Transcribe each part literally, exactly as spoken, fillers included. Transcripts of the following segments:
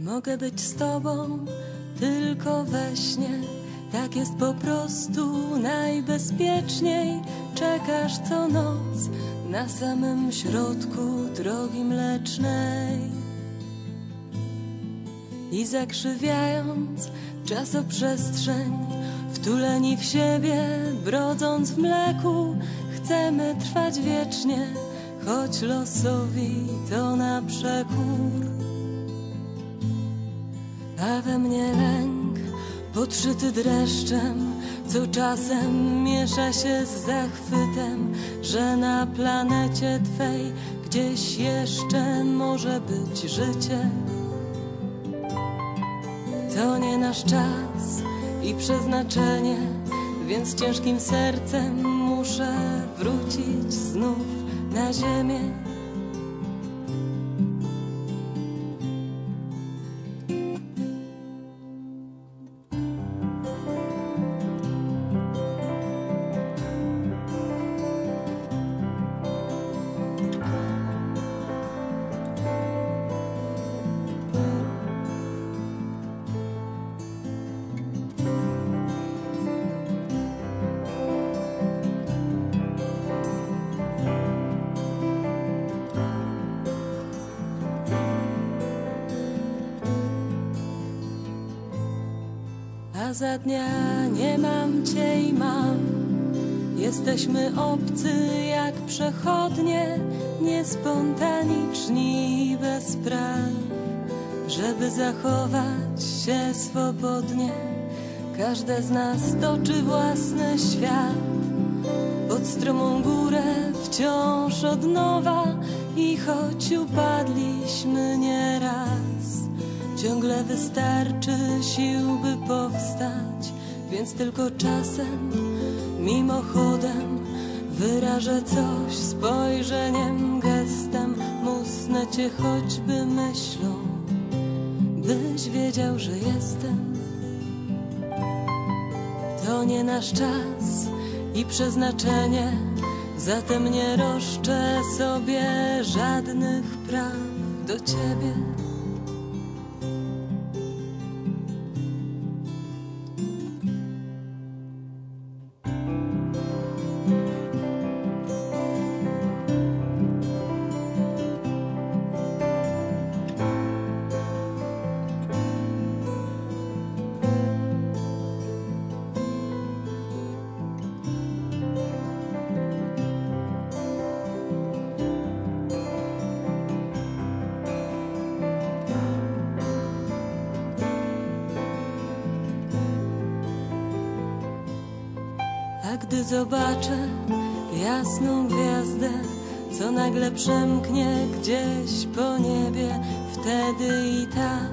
Mogę być z tobą tylko we śnie, tak jest po prostu najbezpieczniej. Czekasz co noc na samym środku drogi mlecznej i zakrzywiając czasoprzestrzeń, wtuleni w siebie, brodząc w mleku, chcemy trwać wiecznie, choć losowi to na przekór. A we mnie lęk, podszyty dreszczem, co czasem miesza się z zachwytem, że na planecie twej gdzieś jeszcze może być życie. To nie nasz czas i przeznaczenie, więc ciężkim sercem muszę wrócić znów na ziemię. A za dnia nie mam cię i mam. Jesteśmy obcy jak przechodnie, niespontaniczni i bez praw. Żeby zachować się swobodnie, każde z nas toczy własny świat. Pod stromą górę wciąż od nowa i choć upadliśmy nieraz, ciągle wystarczy sił, by powstać, więc tylko czasem, mimochodem, wyrażę coś spojrzeniem, gestem, musnę cię choćby myślą, byś wiedział, że jestem. To nie nasz czas i przeznaczenie, zatem nie roszczę sobie żadnych praw do ciebie. A gdy zobaczę jasną gwiazdę, co nagle przemknie gdzieś po niebie, wtedy i tak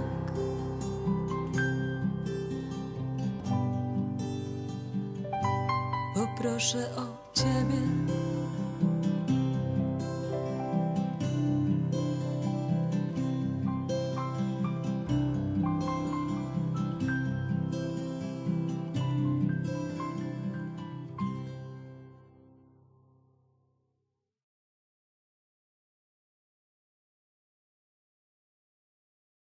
poproszę o ciebie.